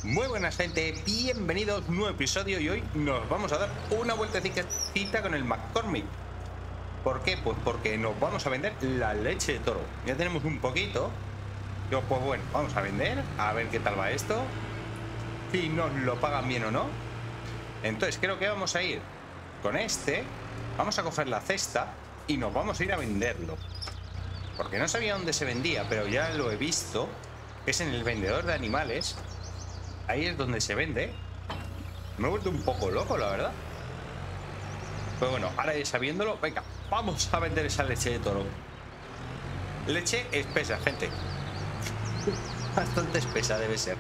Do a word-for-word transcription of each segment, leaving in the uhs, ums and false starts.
Muy buenas, gente, bienvenidos a un nuevo episodio y hoy nos vamos a dar una vueltecita con el McCormick. ¿Por qué? Pues porque nos vamos a vender la leche de toro. Ya tenemos un poquito. Yo, pues bueno, vamos a vender, a ver qué tal va esto, si nos lo pagan bien o no. Entonces creo que vamos a ir con este, vamos a coger la cesta y nos vamos a ir a venderlo. Porque no sabía dónde se vendía, pero ya lo he visto. Es en el vendedor de animales. Ahí es donde se vende. Me he vuelto un poco loco, la verdad. Pero bueno, ahora ya sabiéndolo, venga, vamos a vender esa leche de toro. Leche espesa, gente. Bastante espesa debe ser.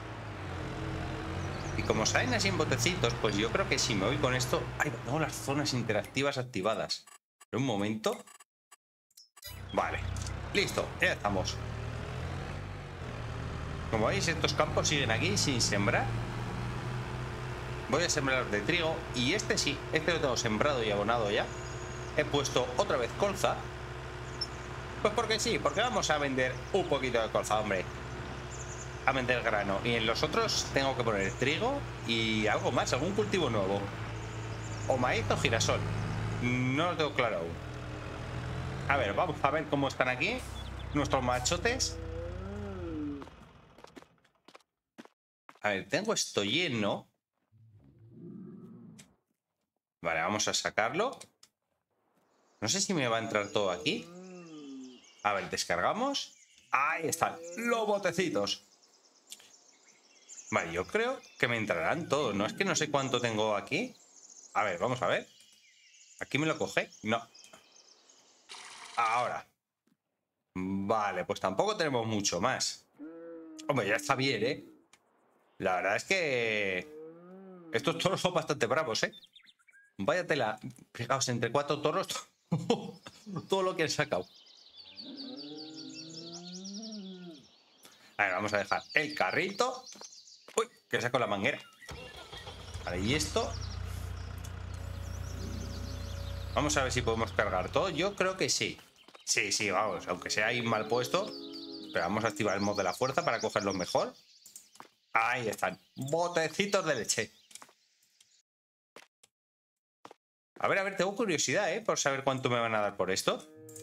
Y como salen así en botecitos, pues yo creo que si me voy con esto... Ay, tengo las zonas interactivas activadas. Un momento. Vale, listo, ya estamos. Como veis, estos campos siguen aquí sin sembrar. Voy a sembrar de trigo. Y este sí, este lo tengo sembrado y abonado ya. He puesto otra vez colza. Pues porque sí, porque vamos a vender un poquito de colza, hombre. A vender grano. Y en los otros tengo que poner trigo y algo más, algún cultivo nuevo. O maíz o girasol. No lo tengo claro aún. A ver, vamos a ver cómo están aquí nuestros machotes. A ver, tengo esto lleno. Vale, vamos a sacarlo. No sé si me va a entrar todo aquí. A ver, descargamos. Ahí están los botecitos. Vale, yo creo que me entrarán todos. No es que no sé cuánto tengo aquí. A ver, vamos a ver. ¿Aquí me lo coge? No. Ahora. Vale, pues tampoco tenemos mucho más. Hombre, ya está bien, ¿eh? La verdad es que estos toros son bastante bravos, ¿eh? Vaya tela. Fijaos, entre cuatro toros todo lo que han sacado. A ver, vamos a dejar el carrito. Uy, que saco la manguera. Vale, y esto. Vamos a ver si podemos cargar todo. Yo creo que sí. Sí, sí, vamos. Aunque sea ahí mal puesto. Pero vamos a activar el mod de la fuerza para cogerlo mejor. Ahí están. Botecitos de leche. A ver, a ver, tengo curiosidad, ¿eh? Por saber cuánto me van a dar por esto.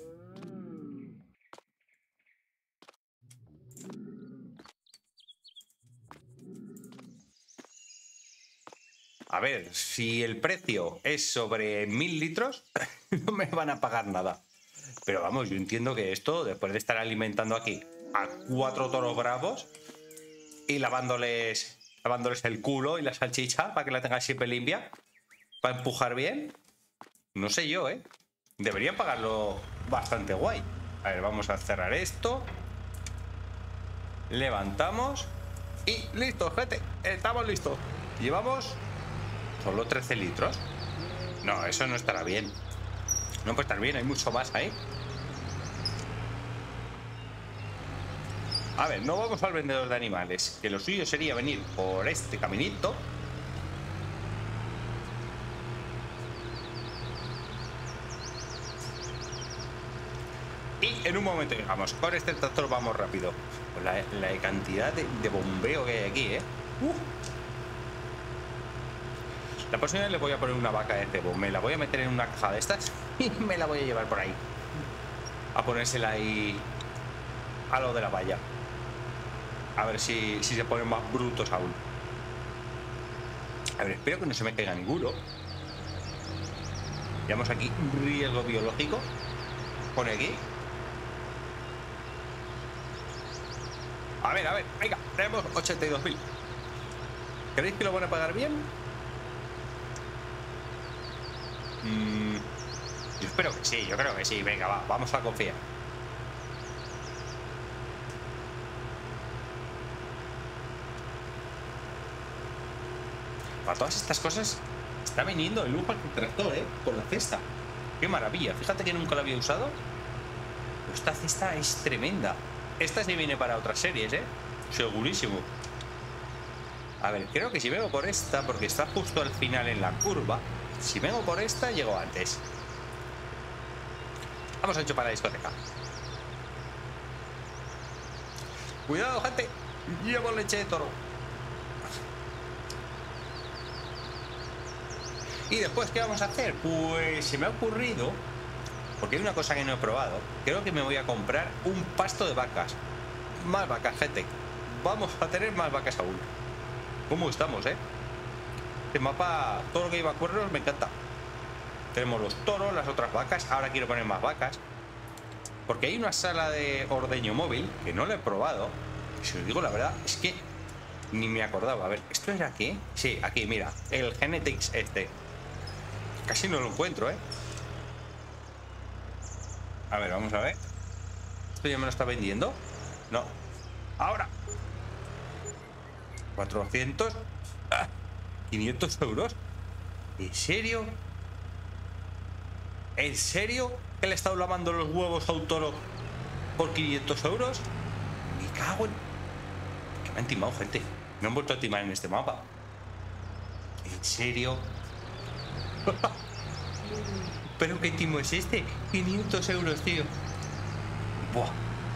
A ver, si el precio es sobre mil litros, no me van a pagar nada. Pero vamos, yo entiendo que esto, después de estar alimentando aquí a cuatro toros bravos y lavándoles, lavándoles el culo y la salchicha para que la tengan siempre limpia, para empujar bien, no sé yo, ¿eh? Deberían pagarlo bastante guay. A ver, vamos a cerrar esto. Levantamos. Y listo, gente. Estamos listos. Llevamos solo trece litros. No, eso no estará bien. No puede estar bien, hay mucho más ahí. A ver, no vamos al vendedor de animales, que lo suyo sería venir por este caminito. Y en un momento, digamos, con este tractor vamos rápido. Pues la, la cantidad de, de bombeo que hay aquí, ¿eh? Uh. La próxima vez le voy a poner una vaca de cebo. Me la voy a meter en una caja de estas y me la voy a llevar por ahí. A ponérsela ahí a lo de la valla. A ver si, si se ponen más brutos aún. A ver, espero que no se me caiga ninguno. Llevamos aquí riesgo biológico. Pone aquí. A ver, a ver, venga, tenemos ochenta y dos mil. ¿Creéis que lo van a pagar bien? Mm, yo espero que sí, yo creo que sí. Venga, va, vamos a confiar. Para todas estas cosas está viniendo el lujo al tractor, ¿eh? Con la cesta. ¡Qué maravilla! Fíjate que nunca la había usado. Esta cesta es tremenda. Esta sí viene para otras series, ¿eh? Segurísimo. A ver, creo que si vengo por esta, porque está justo al final en la curva. Si vengo por esta, llego antes. Vamos hecho para la discoteca. Cuidado, gente. Llevo leche de toro. Y después, ¿qué vamos a hacer? Pues se me ha ocurrido, porque hay una cosa que no he probado. Creo que me voy a comprar un pasto de vacas. Más vacas, gente. Vamos a tener más vacas aún. ¿Cómo estamos, eh? Este mapa, todo lo que lleva cuernos me encanta. Tenemos los toros, las otras vacas. Ahora quiero poner más vacas, porque hay una sala de ordeño móvil que no lo he probado. Si os digo la verdad, es que ni me acordaba. A ver, ¿esto era qué? Sí, aquí, mira, el Genetics este. Casi no lo encuentro, ¿eh? A ver, vamos a ver. ¿Esto ya me lo está vendiendo? No. Ahora. cuatrocientos. ¡Ah! quinientos euros. ¿En serio? ¿En serio? ¿Que le he estado lavando los huevos a un toro por quinientos euros? Me cago en... Que me han timado, gente. Me han vuelto a timar en este mapa. ¿En serio? ¿Pero qué timo es este? quinientos euros, tío. Buah.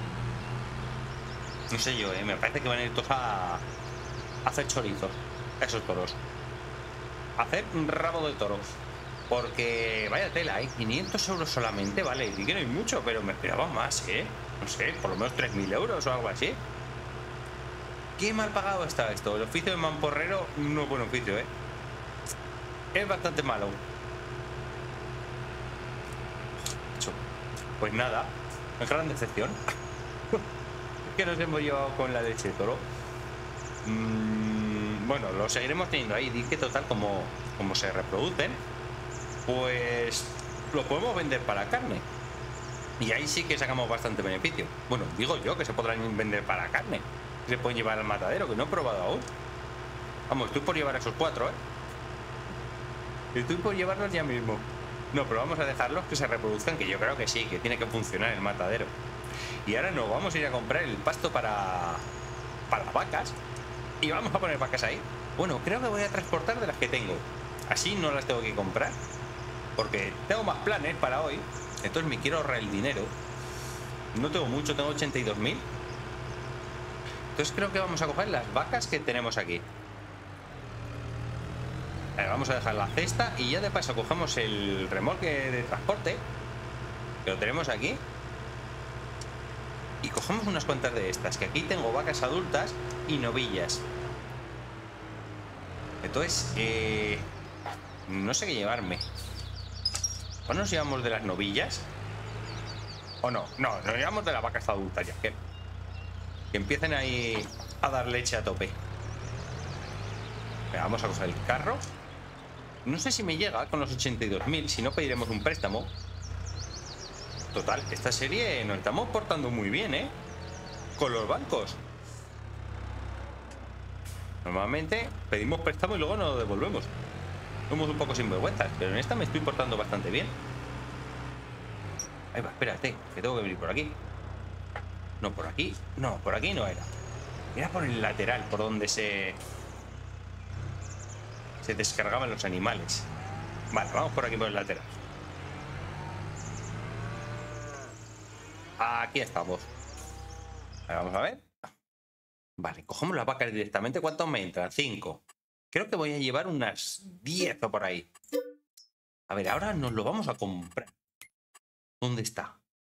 No sé yo, eh. Me parece que van a ir todos a... a hacer chorizos. Esos toros. A hacer un rabo de toro. Porque vaya tela, ¿eh? quinientos euros solamente, vale. Y que no hay mucho, pero me esperaba más, ¿eh? No sé, por lo menos tres mil euros o algo así. Qué mal pagado está esto. El oficio de mamporrero no es buen oficio, ¿eh? Es bastante malo. Pues nada, gran decepción. Que nos hemos llevado con la leche de toro. Mm, bueno, lo seguiremos teniendo ahí. Di que total, como, como se reproducen, pues lo podemos vender para carne. Y ahí sí que sacamos bastante beneficio. Bueno, digo yo que se podrán vender para carne. Se pueden llevar al matadero, que no he probado aún. Vamos, estoy por llevar a esos cuatro, ¿eh? Estoy por llevarlos ya mismo. No, pero vamos a dejarlos que se reproduzcan, que yo creo que sí, que tiene que funcionar el matadero. Y ahora nos vamos a ir a comprar el pasto para... para vacas. Y vamos a poner vacas ahí. Bueno, creo que voy a transportar de las que tengo. Así no las tengo que comprar, porque tengo más planes para hoy. Entonces me quiero ahorrar el dinero. No tengo mucho, tengo ochenta y dos mil. Entonces creo que vamos a coger las vacas que tenemos aquí. A ver, vamos a dejar la cesta y ya de paso cogemos el remolque de transporte, que lo tenemos aquí. Y cogemos unas cuantas de estas, que aquí tengo vacas adultas y novillas. Entonces, eh, no sé qué llevarme. ¿O nos llevamos de las novillas? ¿O no? No, nos llevamos de las vacas adultas ya. Que, que empiecen ahí a dar leche a tope. Venga, vamos a coger el carro. No sé si me llega con los ochenta y dos mil. Si no, pediremos un préstamo. Total, esta serie nos estamos portando muy bien, ¿eh? Con los bancos. Normalmente pedimos préstamo y luego nos lo devolvemos. Somos un poco sinvergüenzas, pero en esta me estoy portando bastante bien. Ahí va, espérate, que tengo que venir por aquí. No, por aquí. No, por aquí no era. Era por el lateral, por donde se... se descargaban los animales. Vale, vamos por aquí por el lateral. Aquí estamos. Vale, vamos a ver. Vale, cogemos las vacas directamente. ¿Cuántos me entran? cinco. Creo que voy a llevar unas diez o por ahí. A ver, ahora nos lo vamos a comprar. ¿Dónde está?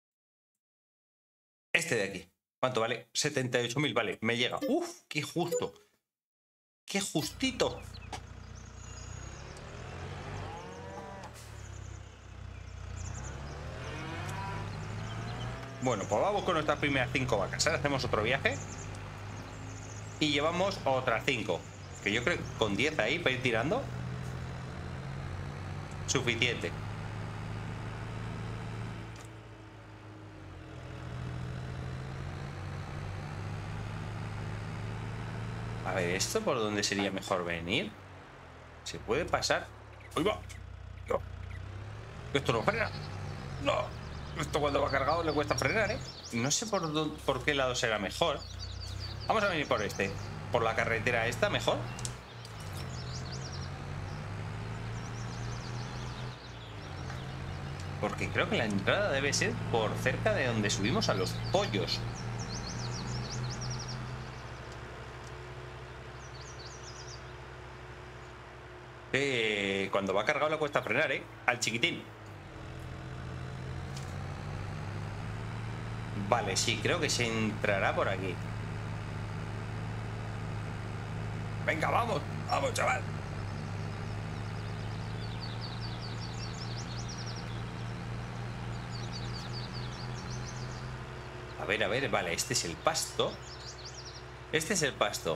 Este de aquí. ¿Cuánto vale? setenta y ocho mil, vale, me llega. Uf, qué justo. Qué justito. Bueno, pues vamos con nuestras primeras cinco vacas. Ahora hacemos otro viaje. Y llevamos otras cinco. Que yo creo que con diez ahí para ir tirando. Suficiente. A ver, ¿esto por dónde sería mejor venir? ¿Se puede pasar? ¡Uy, va! No. Esto no frena. No. Esto cuando va cargado le cuesta frenar, ¿eh? No sé por, dónde, por qué lado será mejor. Vamos a venir por este. Por la carretera esta, mejor. Porque creo que la entrada debe ser por cerca de donde subimos a los pollos. Eh, cuando va cargado le cuesta frenar, ¿eh? Al chiquitín. Vale, sí, creo que se entrará por aquí. Venga, vamos, vamos, chaval. A ver, a ver, vale, este es el pasto. Este es el pasto.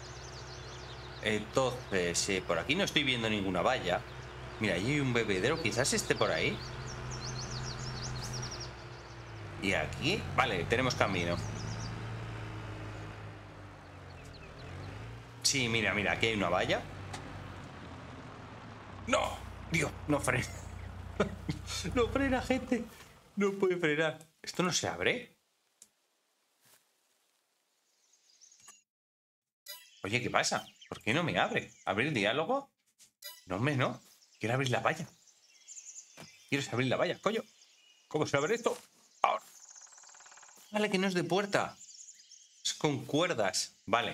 Entonces, eh, por aquí no estoy viendo ninguna valla. Mira, ahí hay un bebedero, quizás esté por ahí. Y aquí, vale, tenemos camino. Sí, mira, mira, aquí hay una valla. ¡No! Dios, no frena. No frena, gente. No puede frenar. ¿Esto no se abre? Oye, ¿qué pasa? ¿Por qué no me abre? ¿Abrir diálogo? No, me no. Quiero abrir la valla. Quiero abrir la valla, coño. ¿Cómo se abre esto? Ahora. Vale, que no es de puerta. Es con cuerdas. Vale.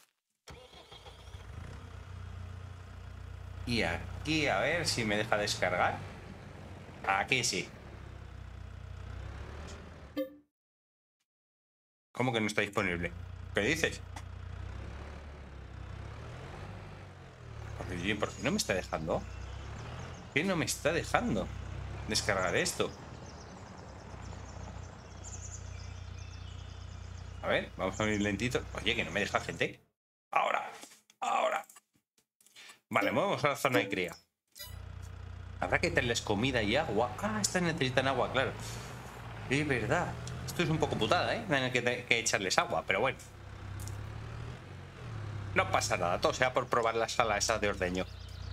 Y aquí, a ver si me deja descargar. Aquí sí. ¿Cómo que no está disponible? ¿Qué dices? ¿Por qué no me está dejando? ¿Por qué no me está dejando descargar esto? A ver, vamos a ir lentito. Oye, que no me deja, gente. Ahora, ahora. Vale, movemos a la zona de cría. Habrá que darles comida y agua. Ah, estas necesitan agua, claro. Es verdad. Esto es un poco putada, ¿eh? Tener que, que echarles agua, pero bueno. No pasa nada, todo sea por probar la sala esa de ordeño.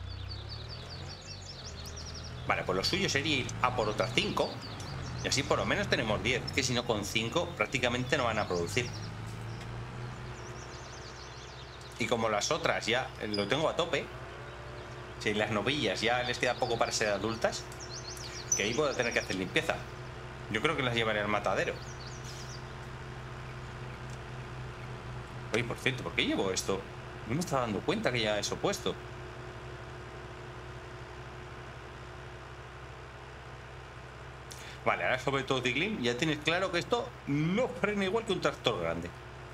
Vale, pues lo suyo sería ir a por otras cinco. Y así por lo menos tenemos diez. Que si no, con cinco prácticamente no van a producir. Y como las otras ya lo tengo a tope. Si las novillas ya les queda poco para ser adultas, que ahí puedo tener que hacer limpieza. Yo creo que las llevaré al matadero. Oye, por cierto, ¿por qué llevo esto? No me estaba dando cuenta que ya eso puesto. Vale, ahora sobre todo Ciclín, ya tienes claro que esto no frena igual que un tractor grande.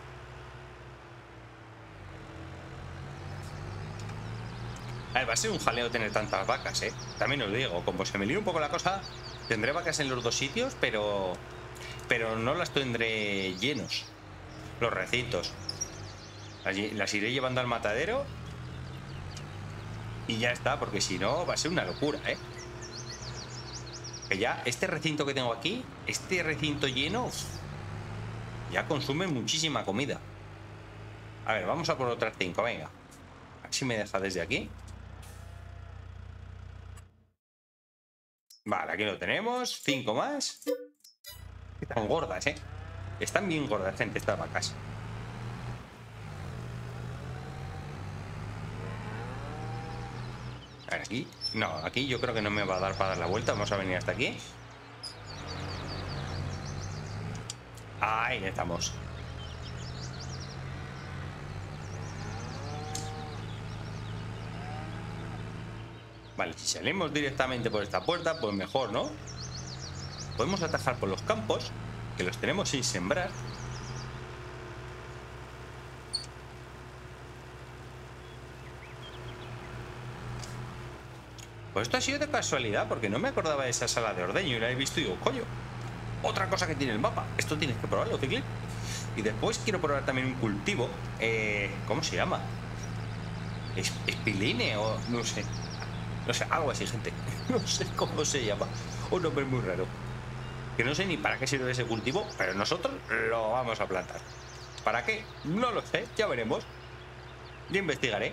A ver, va a ser un jaleo tener tantas vacas, ¿eh? También os digo, como se me líe un poco la cosa, tendré vacas en los dos sitios, pero pero no las tendré llenos. Los recintos. Allí, las iré llevando al matadero y ya está, porque si no va a ser una locura, ¿eh? Que ya este recinto que tengo aquí, este recinto lleno, ya consume muchísima comida. A ver, vamos a por otras cinco, venga. A ver si me deja desde aquí. Vale, aquí lo tenemos. Cinco más. Están gordas, ¿eh? Están bien gordas, gente, estas vacas. A ver, aquí. No, aquí yo creo que no me va a dar para dar la vuelta. Vamos a venir hasta aquí. Ahí estamos. Vale, si salimos directamente por esta puerta, pues mejor, ¿no? Podemos atajar por los campos, que los tenemos sin sembrar. Pues esto ha sido de casualidad, porque no me acordaba de esa sala de ordeño y la he visto y digo, coño, otra cosa que tiene el mapa. Esto tienes que probarlo, Ciclín. Y después quiero probar también un cultivo. Eh, ¿Cómo se llama? ¿Es, ¿Espiline o no sé? No sé, algo así, gente. No sé cómo se llama. Un nombre muy raro. Que no sé ni para qué sirve ese cultivo, pero nosotros lo vamos a plantar. ¿Para qué? No lo sé, ya veremos. Yo investigaré.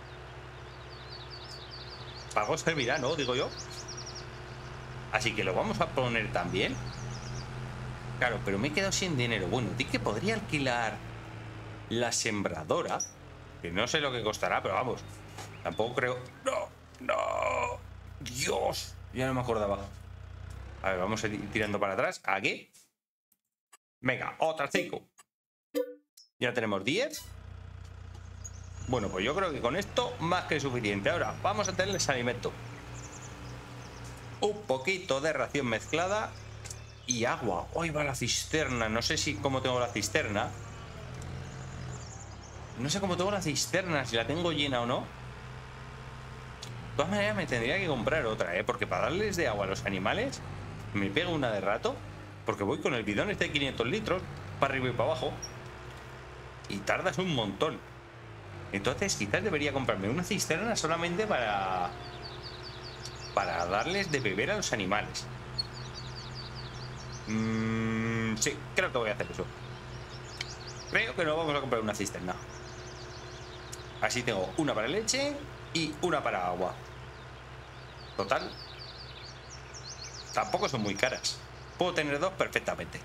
Para algo servirá, ¿no? Digo yo. Así que lo vamos a poner también. Claro, pero me he quedado sin dinero. Bueno, di que podría alquilar la sembradora. Que no sé lo que costará, pero vamos. Tampoco creo... ¡No! ¡No! ¡Dios! Ya no me acordaba. A ver, vamos a ir tirando para atrás. Aquí. Venga, otras cinco. Ya tenemos diez. Bueno, pues yo creo que con esto más que suficiente. Ahora vamos a tenerles alimento. Un poquito de ración mezclada y agua. Hoy va la cisterna. No sé si cómo tengo la cisterna. No sé cómo tengo la cisterna, si la tengo llena o no. De todas maneras me tendría que comprar otra, ¿eh? Porque para darles de agua a los animales me pego una de rato. Porque voy con el bidón este de quinientos litros para arriba y para abajo y tardas un montón. Entonces quizás debería comprarme una cisterna solamente para para darles de beber a los animales. mm, Sí, creo que voy a hacer eso. Creo que no vamos a comprar una cisterna. Así tengo una para leche y una para agua. Total, tampoco son muy caras. Puedo tener dos perfectamente.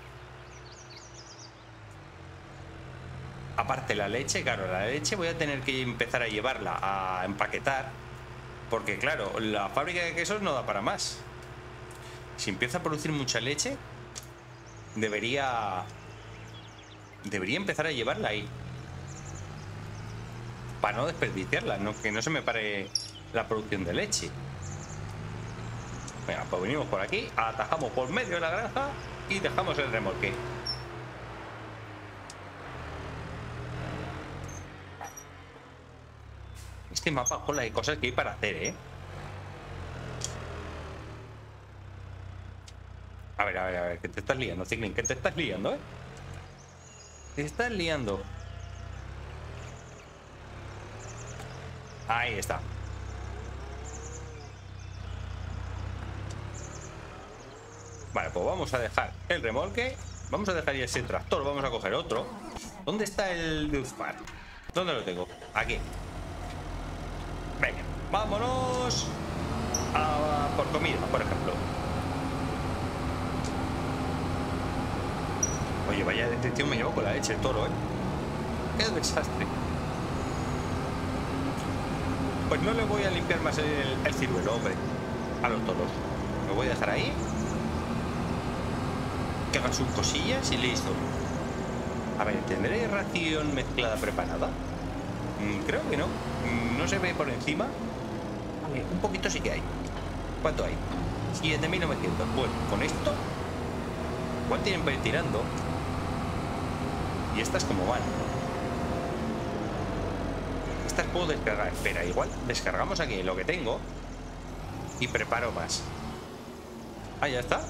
Aparte la leche, claro, la leche voy a tener que empezar a llevarla a empaquetar. Porque claro, la fábrica de quesos no da para más. Si empieza a producir mucha leche, Debería... Debería empezar a llevarla ahí. Para no desperdiciarla, no, que no se me pare la producción de leche. Venga, pues venimos por aquí, atajamos por medio de la granja y dejamos el remolque. Este mapa, joder, hay cosas que hay para hacer, ¿eh? A ver, a ver, a ver, que te estás liando, Ciclin, que te estás liando, ¿eh? Te estás liando. Ahí está. Vale, pues vamos a dejar el remolque. Vamos a dejar ya ese tractor. Vamos a coger otro. ¿Dónde está el de Uzpar? ¿Dónde lo tengo? Aquí. Venga, vámonos a por comida, por ejemplo. Oye, vaya detención me llevo con la leche el toro, ¿eh? ¡Qué desastre! Pues no le voy a limpiar más el, el ciruelo, hombre, a los toros. Lo voy a dejar ahí. Que hagan sus cosillas y listo. A ver, ¿tendré ración mezclada preparada? Mm, creo que no. Mm, no se ve por encima. A ver, un poquito sí que hay. ¿Cuánto hay? siete mil novecientos. Bueno, con esto igual tienen para ir tirando. Y estas como van. Estas puedo descargar. Espera, igual descargamos aquí lo que tengo y preparo más. Ah, ya está.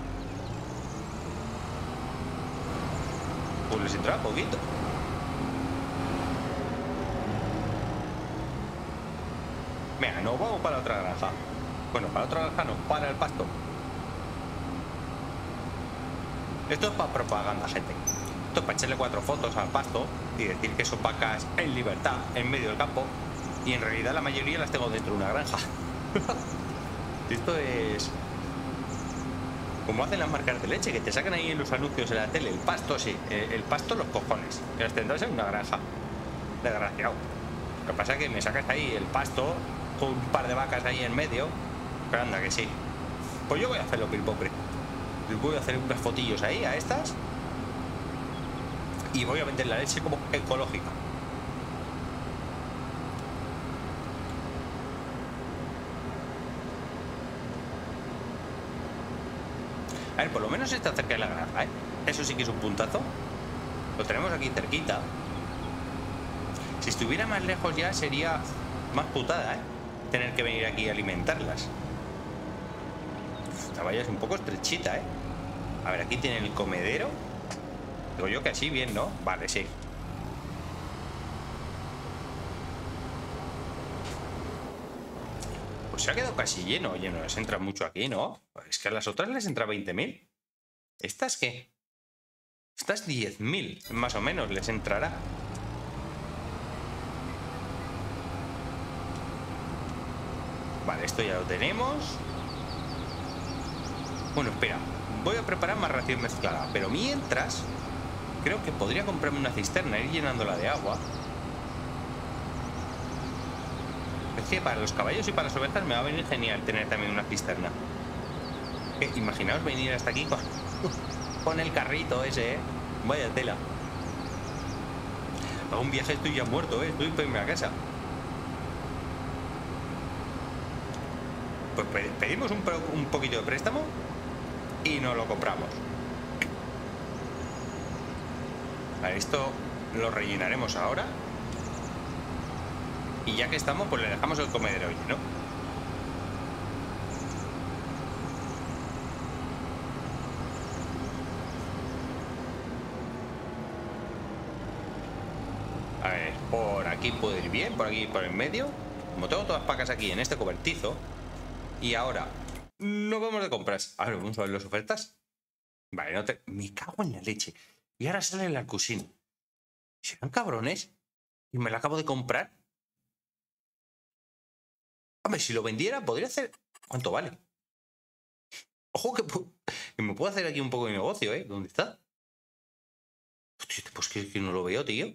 Pues les entra poquito. Venga, nos vamos para la otra granja. Bueno, para la otra granja no, para el pasto. Esto es para propaganda, gente. Esto es para echarle cuatro fotos al pasto y decir que son vacas en libertad, en medio del campo. Y en realidad la mayoría las tengo dentro de una granja. Esto es como hacen las marcas de leche, que te sacan ahí en los anuncios en la tele. El pasto, sí, el pasto, los cojones. Que las tendrás en una granja. Desgraciado. Lo que pasa es que me sacas ahí el pasto con un par de vacas ahí en medio. Pero anda que sí. Pues yo voy a hacerlo, pilpopre. Les voy a hacer unas fotillos ahí a estas. Y voy a vender la leche como ecológica. A ver, por lo menos está cerca de la granja, ¿eh? Eso sí que es un puntazo. Lo tenemos aquí cerquita. Si estuviera más lejos ya sería más putada, ¿eh? Tener que venir aquí a alimentarlas. Esta valla es un poco estrechita, ¿eh? A ver, aquí tiene el comedero. Digo yo que así bien, ¿no? Vale, sí. Pues se ha quedado casi lleno. Oye, no les entra mucho aquí, ¿no? Es que a las otras les entra veinte mil. ¿Estas qué? Estas diez mil, más o menos, les entrará. Vale, esto ya lo tenemos. Bueno, espera. Voy a preparar más ración mezclada. Pero mientras, creo que podría comprarme una cisterna, ir llenándola de agua. Es que para los caballos y para las ovejas me va a venir genial tener también una cisterna. Eh, imaginaos venir hasta aquí con, con el carrito ese, ¿eh? Vaya tela. A un viaje estoy ya muerto, ¿eh? Estoy para irme a casa. Pues pedimos un, un poquito de préstamo y nos lo compramos. Vale, esto lo rellenaremos ahora. Y ya que estamos, pues le dejamos el comedero hoy, ¿no? A ver, por aquí puedo ir bien, por aquí por el medio. Como tengo todas pacas aquí en este cobertizo. Y ahora nos vamos de compras. A ver, vamos a ver las ofertas. Vale, no te... me cago en la leche. Y ahora sale la cocina. ¿Serán cabrones? ¿Y me la acabo de comprar? Hombre, si lo vendiera, podría hacer... ¿Cuánto vale? Ojo que, que me puedo hacer aquí un poco de negocio, ¿eh? ¿Dónde está? Hostia, pues que, que no lo veo, tío.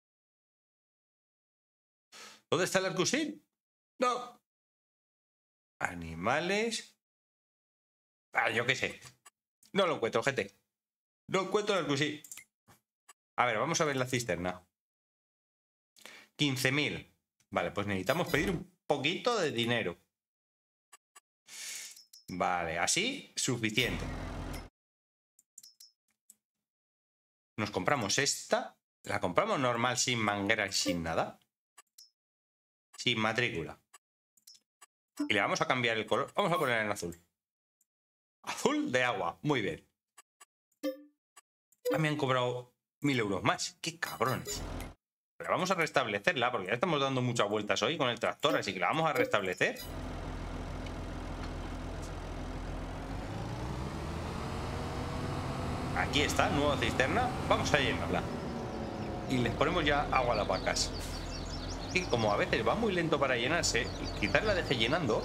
¿Dónde está el Arcusin? No. Animales. Ah, yo qué sé. No lo encuentro, gente. No encuentro el Arcusin. A ver, vamos a ver la cisterna. quince mil. Vale, pues necesitamos pedir un poquito de dinero. Vale, así suficiente. Nos compramos esta. La compramos normal, sin manguera y sin nada. Sin matrícula. Y le vamos a cambiar el color. Vamos a poner en azul. Azul de agua. Muy bien. Ah, me han cobrado mil euros más. ¡Qué cabrones! Pero vamos a restablecerla porque ya estamos dando muchas vueltas hoy con el tractor, así que la vamos a restablecer. Aquí está, nueva cisterna. Vamos a llenarla. Y les ponemos ya agua a las vacas. Y como a veces va muy lento para llenarse, quizás la deje llenando.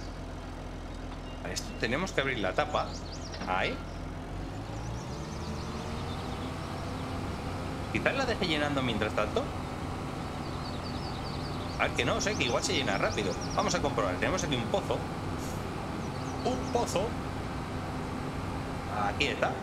A esto tenemos que abrir la tapa. Ahí. Quizás la deje llenando mientras tanto. A ver, que no, sé que igual se llena rápido. Vamos a comprobar. Tenemos aquí un pozo. Un pozo. Aquí está.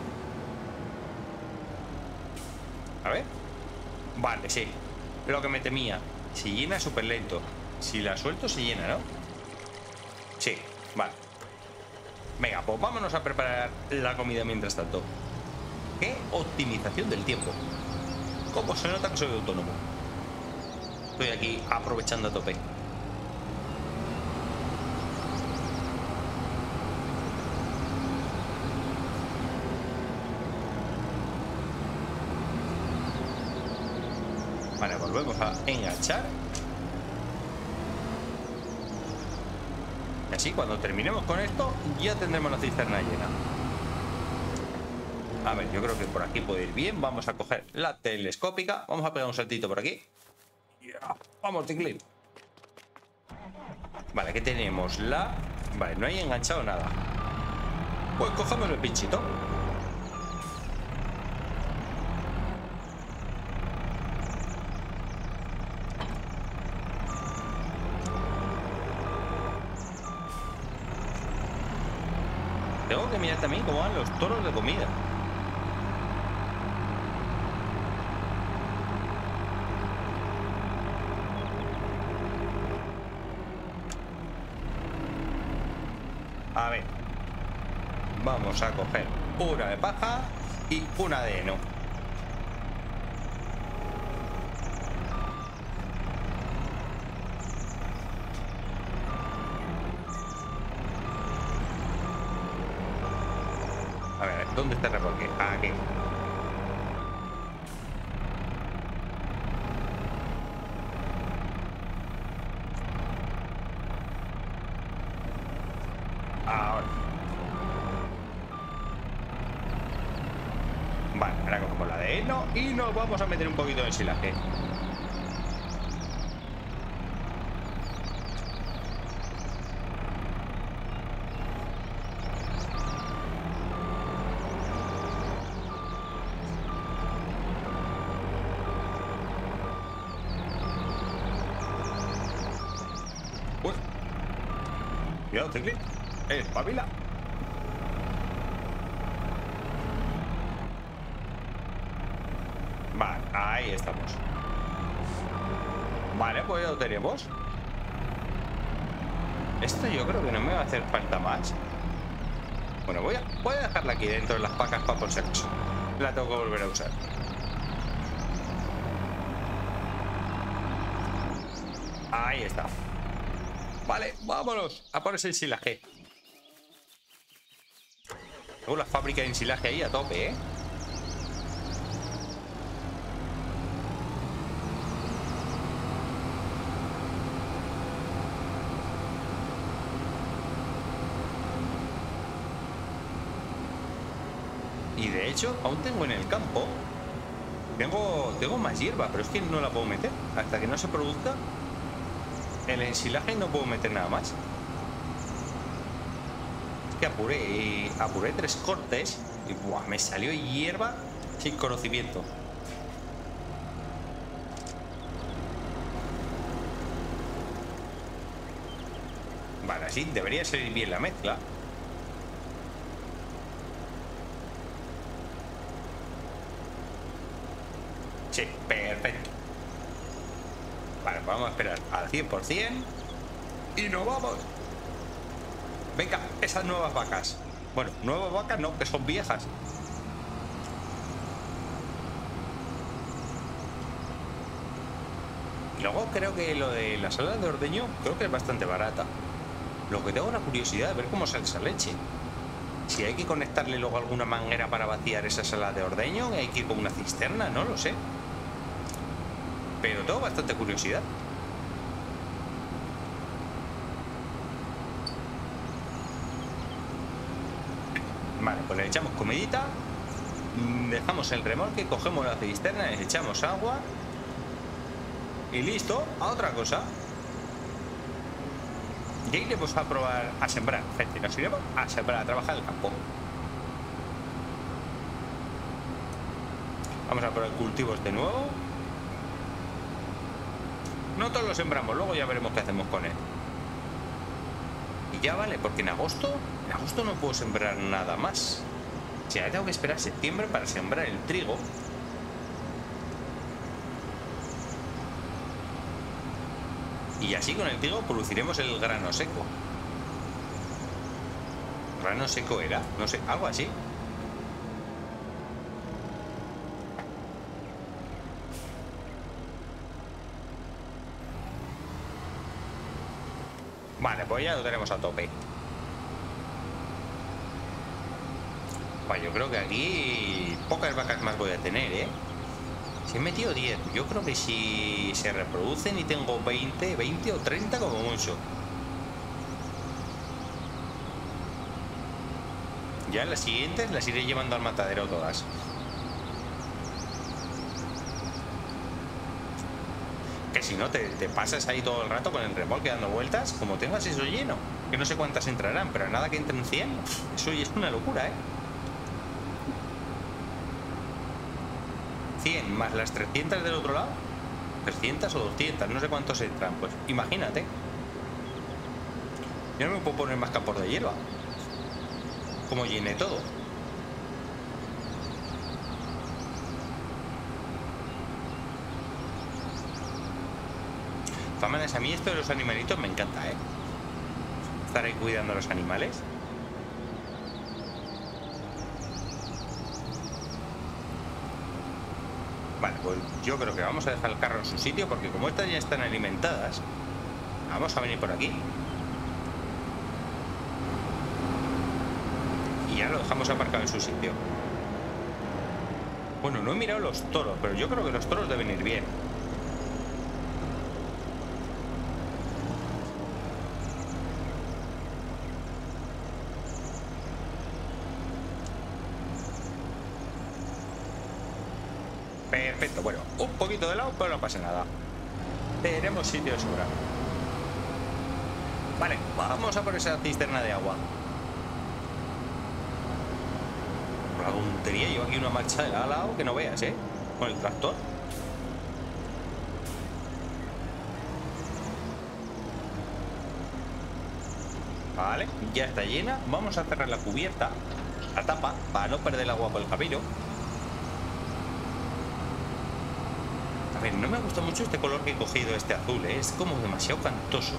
A ver. Vale, sí. Lo que me temía. Si llena súper lento. Si la suelto se llena, ¿no? Sí, vale. Venga, pues vámonos a preparar la comida mientras tanto. ¡Qué optimización del tiempo! ¿Cómo se nota que soy autónomo? Estoy aquí aprovechando a tope. Vale, volvemos a enganchar. Y así cuando terminemos con esto ya tendremos la cisterna llena. A ver, yo creo que por aquí puede ir bien. Vamos a coger la telescópica. Vamos a pegar un saltito por aquí. Yeah. Vamos, Ticlin. Vale, aquí tenemos la... Vale, no hay enganchado nada. Pues cogemos el pinchito. Tengo que mirar también cómo van los toros de comida. A ver. Vamos a coger una de paja y una de heno. A ver, ¿dónde está el remolque? Aquí. Ahora. Vale, ahora cogemos la de heno y nos vamos a meter un poquito de silaje. Uy. Cuidado, Ticlin. Espabila. Vale, ahí estamos. Vale, pues ya lo tenemos. Esto yo creo que no me va a hacer falta más. Bueno, voy a, voy a dejarla aquí dentro de las pacas para por si acaso. La tengo que volver a usar. Ahí está. Vale, vámonos a por ese ensilaje. Tengo la fábrica de ensilaje ahí a tope, ¿eh? Y de hecho, aún tengo en el campo. Tengo, tengo más hierba, pero es que no la puedo meter. Hasta que no se produzca el ensilaje no puedo meter nada más. Es que apuré, apuré tres cortes y buah, me salió hierba sin conocimiento. Vale, así debería salir bien la mezcla. Sí, perfecto. Vale, pues vamos a esperar al cien por cien y nos vamos. Venga, esas nuevas vacas. Bueno, nuevas vacas no, que son viejas. Y luego creo que lo de la sala de ordeño creo que es bastante barata. Lo que tengo la curiosidad de ver cómo sale esa leche. Si hay que conectarle luego alguna manguera para vaciar esa sala de ordeño, hay que ir con una cisterna, no lo sé. Pero tengo bastante curiosidad. Vale, pues le echamos comidita. Dejamos el remolque, cogemos la cisterna, le echamos agua. Y listo, a otra cosa. Y ahí iremos a probar a sembrar, gente. Nos iremos a sembrar, a trabajar el campo. Vamos a probar cultivos de nuevo. No todos lo sembramos, luego ya veremos qué hacemos con él. Y ya vale, porque en agosto, en agosto no puedo sembrar nada más. O sea, tengo que esperar septiembre para sembrar el trigo. Y así con el trigo produciremos el grano seco. Grano seco era, no sé, algo así. Vale, pues ya lo tenemos a tope. Vale, yo creo que aquí pocas vacas más voy a tener, ¿eh? Si he metido diez, yo creo que si se reproducen y tengo veinte, veinte o treinta como mucho. Ya las siguientes las iré llevando al matadero todas. Que si no te, te pasas ahí todo el rato con el remolque dando vueltas, como tengas eso lleno. Que no sé cuántas entrarán, pero nada que entren cien, eso ya es una locura, ¿eh? cien más las trescientas del otro lado, trescientas o doscientas, no sé cuántos entran. Pues imagínate. Yo no me puedo poner más campos de hierba. Como llene todo. De todas maneras, a mí esto de los animalitos me encanta, ¿eh? Estar ahí cuidando a los animales. Vale, pues yo creo que vamos a dejar el carro en su sitio, porque como estas ya están alimentadas, vamos a venir por aquí. Y ya lo dejamos aparcado en su sitio. Bueno, no he mirado los toros, pero yo creo que los toros deben ir bien. Perfecto, bueno, un poquito de lado, pero no pasa nada. Tenemos sitio de sobra. Vale, vamos a por esa cisterna de agua. Por la tontería, llevo aquí una marcha de lado a lado que no veas, ¿eh? Con el tractor. Vale, ya está llena. Vamos a cerrar la cubierta, la tapa, para no perder el agua por el camino. A ver, no me gusta mucho este color que he cogido, este azul, ¿eh? Es como demasiado cantoso.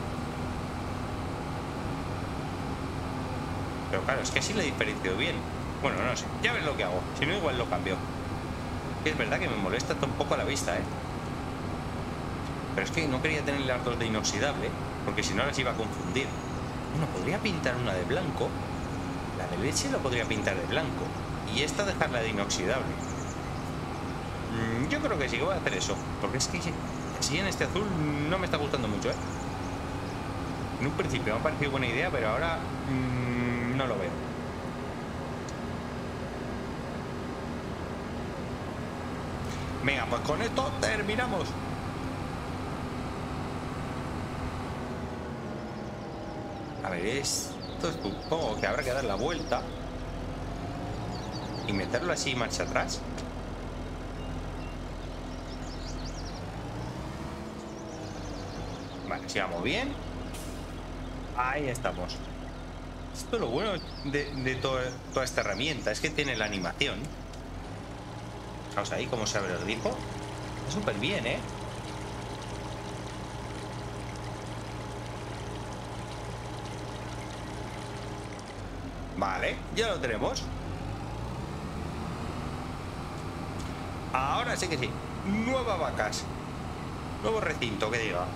Pero claro, es que así le diferencio bien. Bueno, no sé, ya ves lo que hago. Si no, igual lo cambio. Es verdad que me molesta un poco a la vista, ¿eh? Pero es que no quería tener las dos de inoxidable, porque si no las iba a confundir. Bueno, podría pintar una de blanco. La de leche lo podría pintar de blanco. Y esta dejarla de inoxidable. Mm, yo creo que sí que voy a hacer eso. Porque es que así en este azul no me está gustando mucho, ¿eh? En un principio me ha parecido buena idea, pero ahora mmm, no lo veo. Venga, pues con esto terminamos. A ver, esto supongo que habrá que dar la vuelta y meterlo así marcha atrás. Vale, sigamos bien. Ahí estamos. Esto es lo bueno de, de todo, toda esta herramienta, es que tiene la animación. Fijaos ahí cómo se abre el grifo. Está súper bien, ¿eh? Vale, ya lo tenemos. Ahora sí que sí. Nuevas vacas. Nuevo recinto, que diga.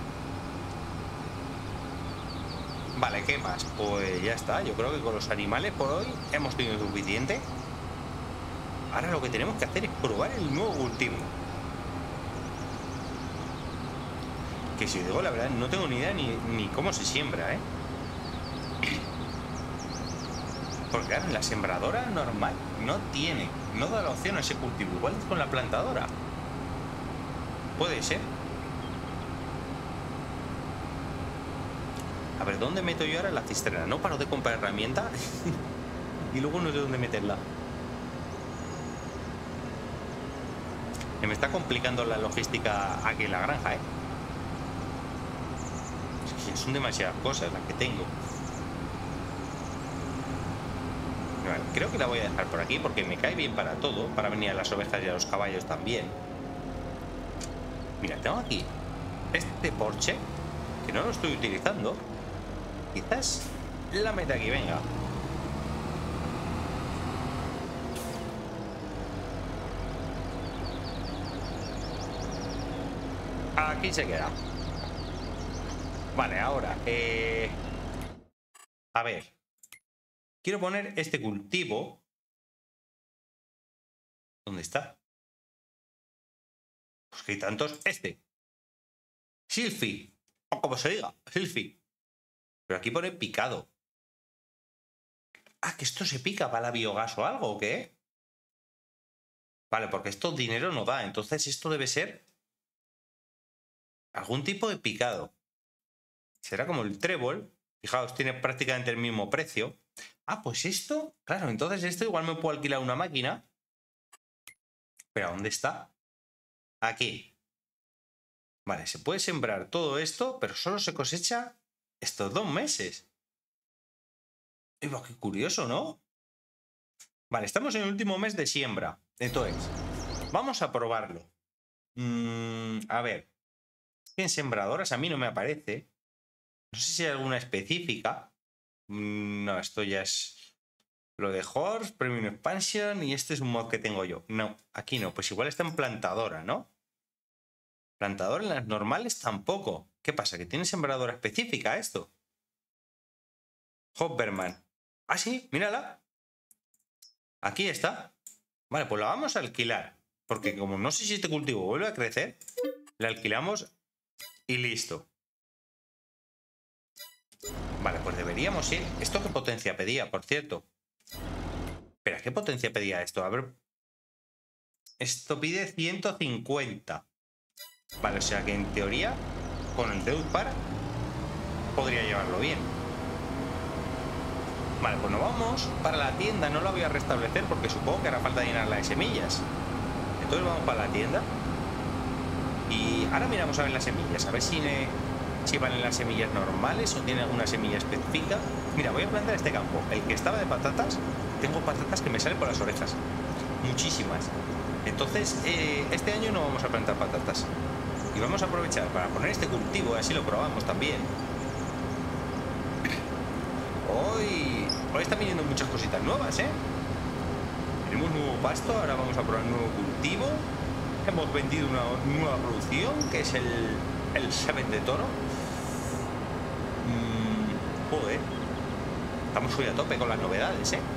Vale, ¿qué más? Pues ya está. Yo creo que con los animales por hoy hemos tenido suficiente. Ahora lo que tenemos que hacer es probar el nuevo cultivo. Que si os digo la verdad, no tengo ni idea ni, ni cómo se siembra, ¿eh? Porque claro, la sembradora normal no tiene, no da la opción a ese cultivo. Igual es con la plantadora. Puede ser. A ver, ¿dónde meto yo ahora la cisterna? No paro de comprar herramienta y luego no sé dónde meterla. Se me está complicando la logística aquí en la granja, ¿eh? Es que son demasiadas cosas las que tengo. Vale, creo que la voy a dejar por aquí porque me cae bien para todo. Para venir a las ovejas y a los caballos también. Mira, tengo aquí este Porsche que no lo estoy utilizando. Quizás la meta aquí, venga. Aquí se queda. Vale, ahora eh... a ver, quiero poner este cultivo. ¿Dónde está? Pues que hay tantos. Este Silphy, o como se diga, Silphy. Pero aquí pone picado. Ah, que esto se pica para la biogás o algo, ¿o qué? Vale, porque esto dinero no da. Entonces esto debe ser algún tipo de picado. Será como el trébol. Fijaos, tiene prácticamente el mismo precio. Ah, pues esto, claro, entonces esto igual me puedo alquilar una máquina. ¿Pero dónde está? Aquí. Vale, se puede sembrar todo esto, pero solo se cosecha estos dos meses. Y pues qué curioso, ¿no? Vale, estamos en el último mes de siembra. Entonces, vamos a probarlo. Mm, a ver. En sembradoras a mí no me aparece. No sé si hay alguna específica. Mm, no, esto ya es lo de Horse, Premium Expansion, y este es un mod que tengo yo. No, aquí no. Pues igual está en plantadora, ¿no? Plantadora en las normales tampoco. ¿Qué pasa? ¿Que tiene sembradora específica esto? Hopperman. Ah, sí, mírala. Aquí está. Vale, pues la vamos a alquilar. Porque como no sé si este cultivo vuelve a crecer, la alquilamos y listo. Vale, pues deberíamos ir. ¿Esto qué potencia pedía, por cierto? Espera, ¿qué potencia pedía esto? A ver. Esto pide ciento cincuenta. Vale, o sea que en teoría, con el Deus Par podría llevarlo bien. Vale, pues nos vamos para la tienda. No la voy a restablecer porque supongo que hará falta llenarla de semillas. Entonces vamos para la tienda. Y ahora miramos a ver las semillas. A ver si, ne... si valen las semillas normales o tiene alguna semilla específica. Mira, voy a plantar este campo. El que estaba de patatas. Tengo patatas que me salen por las orejas. Muchísimas. Entonces, eh, este año no vamos a plantar patatas. Y vamos a aprovechar para poner este cultivo, así lo probamos también. Hoy, hoy están viniendo muchas cositas nuevas, ¿eh? Tenemos nuevo pasto, ahora vamos a probar un nuevo cultivo. Hemos vendido una nueva producción, que es el, el Seven de toro. Mm, joder. Estamos hoy a tope con las novedades, ¿eh?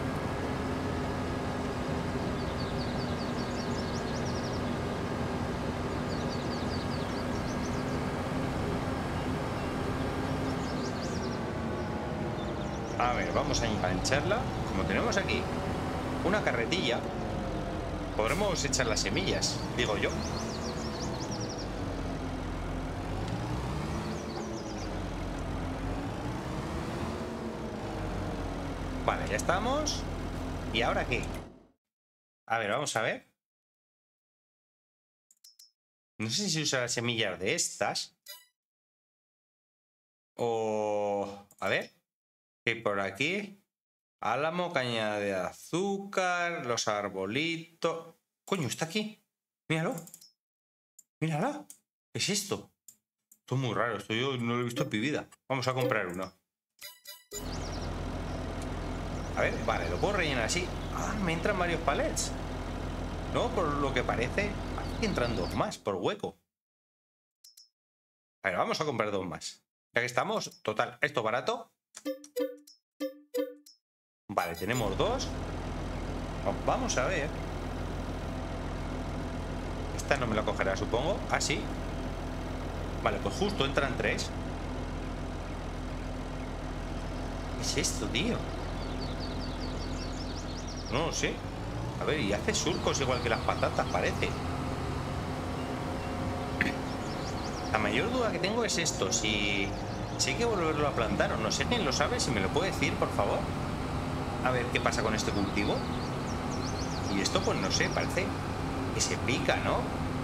A ver, vamos a engancharla. Como tenemos aquí una carretilla, podremos echar las semillas, digo yo. Vale, ya estamos. ¿Y ahora qué? A ver, vamos a ver. No sé si usar las semillas de estas. O... A ver. ¿Qué hay por aquí? Álamo, caña de azúcar, los arbolitos... ¡Coño, está aquí! ¡Míralo! ¡Mírala! ¿Qué es esto? Esto es muy raro, esto yo no lo he visto en mi vida. Vamos a comprar uno. A ver, vale, lo puedo rellenar así. Ah, me entran varios palets. No, por lo que parece, aquí entran dos más por hueco. A ver, vamos a comprar dos más. Ya que estamos, total, esto barato. Vale, tenemos dos. Vamos a ver. Esta no me la cogerá, supongo. Ah, sí. Vale, pues justo entran tres. ¿Qué es esto, tío? No lo sé. A ver, y hace surcos igual que las patatas, parece. La mayor duda que tengo es esto. Si, si hay que volverlo a plantar o no sé quién lo sabe. Si me lo puede decir, por favor. A ver qué pasa con este cultivo. Y esto, pues no sé, parece que se pica, ¿no?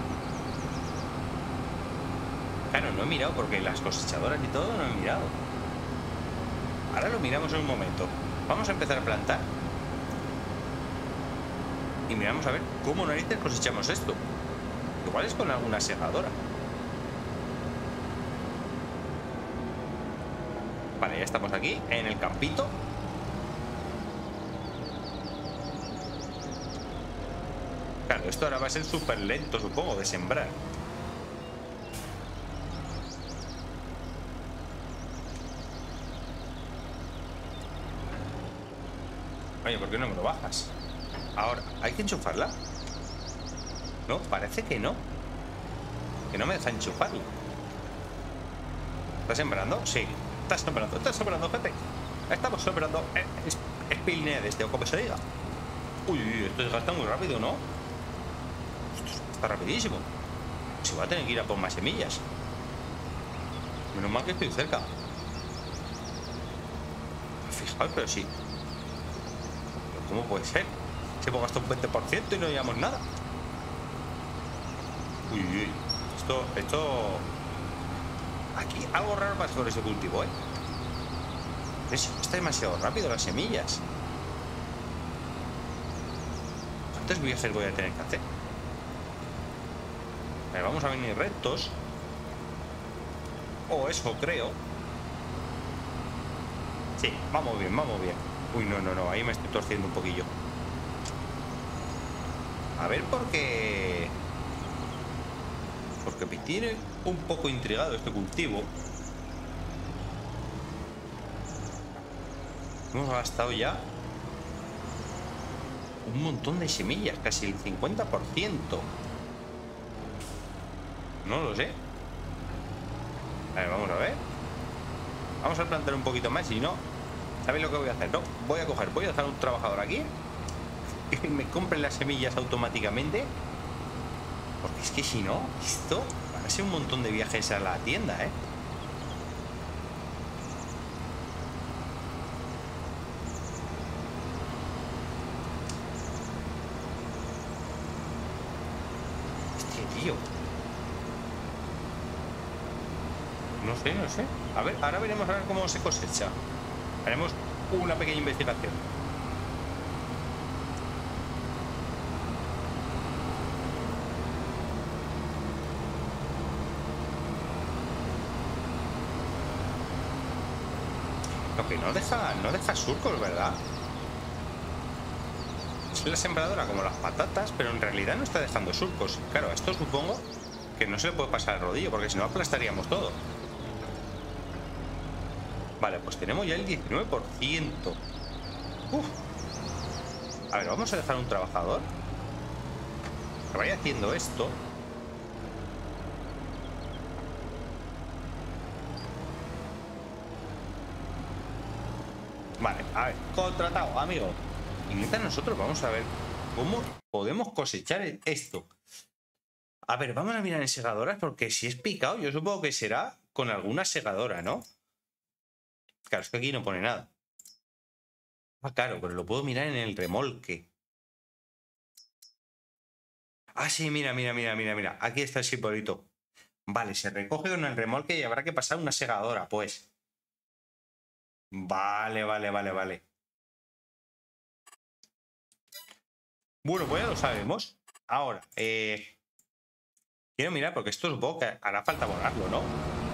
Claro, no he mirado porque las cosechadoras y todo no he mirado. Ahora lo miramos en un momento. Vamos a empezar a plantar. Y miramos a ver cómo narices cosechamos esto. Igual es con alguna segadora. Vale, ya estamos aquí en el campito. Claro, esto ahora va a ser súper lento, supongo, de sembrar. Oye, ¿por qué no me lo bajas? Ahora, ¿hay que enchufarla? No, parece que no. Que no me deja enchufarla. ¿Está sembrando? Sí. Está sembrando, está sembrando, gente. Estamos sembrando. Es, es pilne de este, o como se diga. Uy, esto se gasta muy rápido, ¿no? Esto está rapidísimo. Se va a tener que ir a por más semillas. Menos mal que estoy cerca. Fijaos, pero sí. ¿Pero cómo puede ser? Se puede gastar un veinte por ciento y no llevamos nada. Uy, uy. Esto, esto... Aquí algo raro pasa con ese cultivo, ¿eh? Es, está demasiado rápido las semillas. ¿Cuántos viajes voy a tener que hacer? A ver, vamos a venir rectos. O eso creo. Sí, vamos bien, vamos bien. Uy, no, no, no, ahí me estoy torciendo un poquillo. A ver por qué... Porque me tiene un poco intrigado este cultivo. Hemos gastado ya un montón de semillas, casi el cincuenta por ciento. No lo sé. A ver, vamos a ver. Vamos a plantar un poquito más y no... ¿Sabéis lo que voy a hacer? No, voy a coger, voy a dejar un trabajador aquí que me compren las semillas automáticamente. Porque es que si no, esto van a ser un montón de viajes a la tienda, ¿eh? Este tío. No sé, no sé. A ver, ahora veremos a ver cómo se cosecha. Haremos una pequeña investigación. Lo que no deja, no deja surcos, ¿verdad? Es la sembradora como las patatas, pero en realidad no está dejando surcos. Claro, esto supongo que no se le puede pasar el rodillo, porque si no aplastaríamos todo. Vale, pues tenemos ya el diecinueve por ciento. Uf. A ver, vamos a dejar un trabajador que vaya haciendo esto. Vale, a ver, contratado, amigo. Y mientras nosotros vamos a ver cómo podemos cosechar esto. A ver, vamos a mirar en segadoras, porque si es picado, yo supongo que será con alguna segadora, ¿no? Claro, es que aquí no pone nada. Ah, claro, pero lo puedo mirar en el remolque. Ah, sí, mira, mira, mira, mira, mira. Aquí está el simbolito. Vale, se recoge con el remolque y habrá que pasar una segadora, pues. Vale, vale, vale, vale. Bueno, pues ya lo sabemos. Ahora, eh... quiero mirar, porque esto supongo que hará falta abonarlo, ¿no?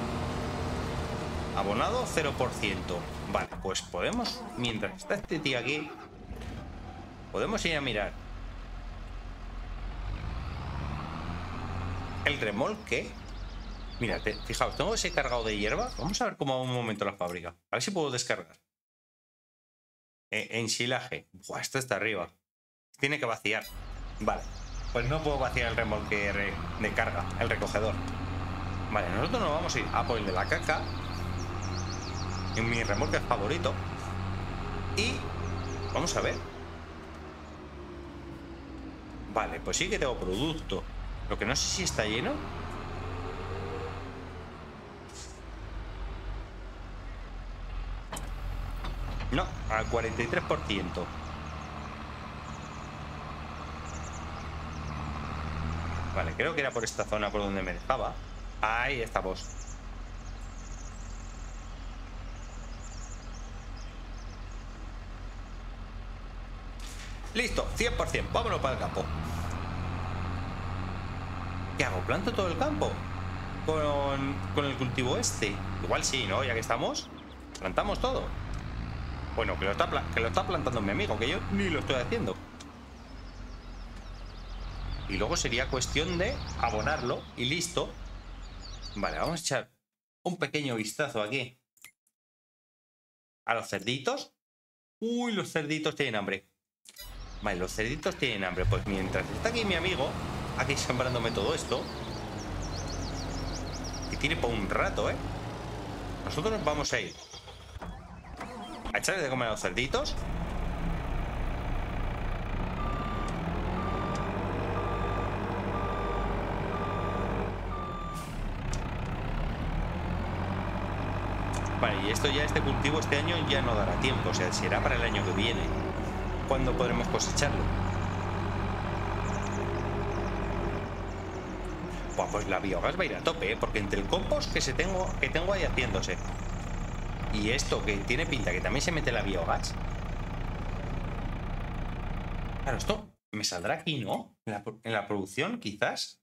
Abonado cero por ciento. Vale, pues podemos, mientras está este tío aquí, podemos ir a mirar el remolque. Mira, te, fijaos, tengo ese cargado de hierba. Vamos a ver cómo va un momento la fábrica. A ver si puedo descargar. Eh, ensilaje. Buah, esto está arriba. Tiene que vaciar. Vale, pues no puedo vaciar el remolque de carga, el recogedor. Vale, nosotros nos vamos a ir a por el de la caca, en mi remolque favorito. Y vamos a ver. Vale, pues sí que tengo producto. Lo que no sé si está lleno. No, al cuarenta y tres por ciento. Vale, creo que era por esta zona por donde me dejaba. Ahí estamos. Listo, cien por cien. Vámonos para el campo. ¿Qué hago? ¿Planto todo el campo? Con, con el cultivo este. Igual sí, ¿no? Ya que estamos, plantamos todo. Bueno, que lo está, que lo está plantando mi amigo, que yo ni lo estoy haciendo. Y luego sería cuestión de abonarlo y listo. Vale, vamos a echar un pequeño vistazo aquí a los cerditos. Uy, los cerditos tienen hambre. Vale, los cerditos tienen hambre. Pues mientras está aquí mi amigo, aquí sembrándome todo esto, y tiene por un rato, ¿eh? Nosotros nos vamos a ir a echarle de comer a los cerditos. Vale, y esto ya, este cultivo este año ya no dará tiempo. O sea, será para el año que viene cuando podremos cosecharlo. Buah, pues la biogás va a ir a tope, ¿eh? Porque entre el compost que, se tengo, que tengo ahí haciéndose y esto que tiene pinta que también se mete la biogás. Claro, esto me saldrá aquí, ¿no? En la, en la producción, quizás.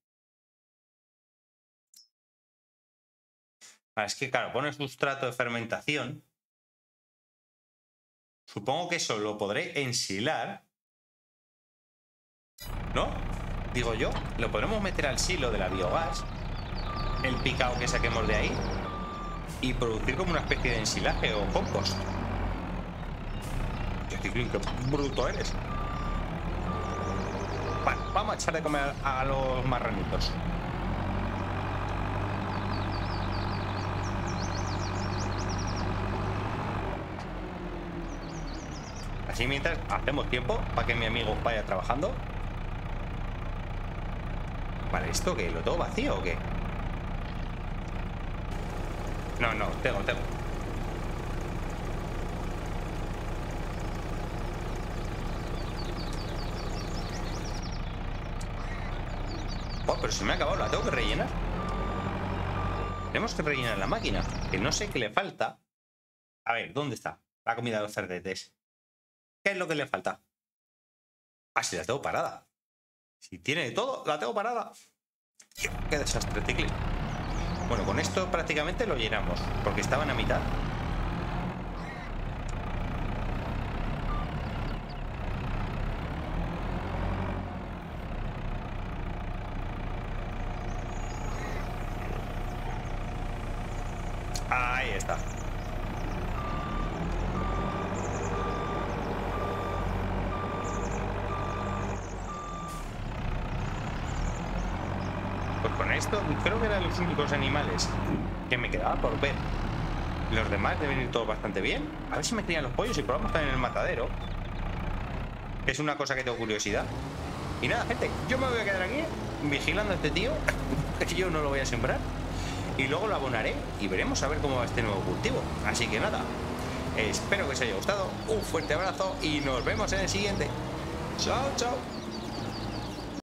Ah, es que, claro, pone sustrato de fermentación. Supongo que eso lo podré ensilar, ¿no? Digo yo, lo podremos meter al silo de la biogás, el picado que saquemos de ahí, y producir como una especie de ensilaje o compost. Qué bruto eres. Vale, vamos a echar de comer a los marranitos. Así mientras hacemos tiempo para que mi amigo vaya trabajando. Vale, ¿esto qué? ¿Lo tengo vacío o qué? No, no, tengo, tengo. Oh, pero se me ha acabado, la tengo que rellenar. Tenemos que rellenar la máquina, que no sé qué le falta. A ver, ¿dónde está la comida de los cerdetes? ¿Qué es lo que le falta? Ah, sí, la tengo parada. Si tiene de todo, la tengo parada. Qué desastre, Ticli. Bueno, con esto prácticamente lo llenamos, porque estaban a mitad. Ahí está. Pues con esto creo que eran los únicos animales que me quedaba por ver. Los demás deben ir todos bastante bien. A ver si me crían los pollos y probamos también el matadero. Es una cosa que tengo curiosidad. Y nada, gente, yo me voy a quedar aquí vigilando a este tío, que yo no lo voy a sembrar. Y luego lo abonaré y veremos a ver cómo va este nuevo cultivo. Así que nada, espero que os haya gustado. Un fuerte abrazo y nos vemos en el siguiente. Chao, chao.